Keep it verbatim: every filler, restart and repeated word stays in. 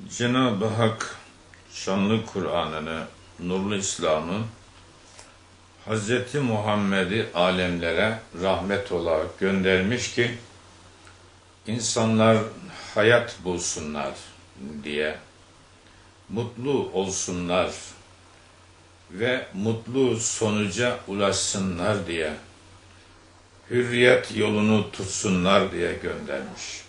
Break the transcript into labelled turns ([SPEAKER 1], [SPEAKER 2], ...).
[SPEAKER 1] Cenab-ı Hak şanlı Kur'an'ını, nurlu İslam'ı, Hz. Muhammed'i alemlere rahmet olarak göndermiş ki insanlar hayat bulsunlar diye, mutlu olsunlar ve mutlu sonuca ulaşsınlar diye, hürriyet yolunu tutsunlar diye göndermiş.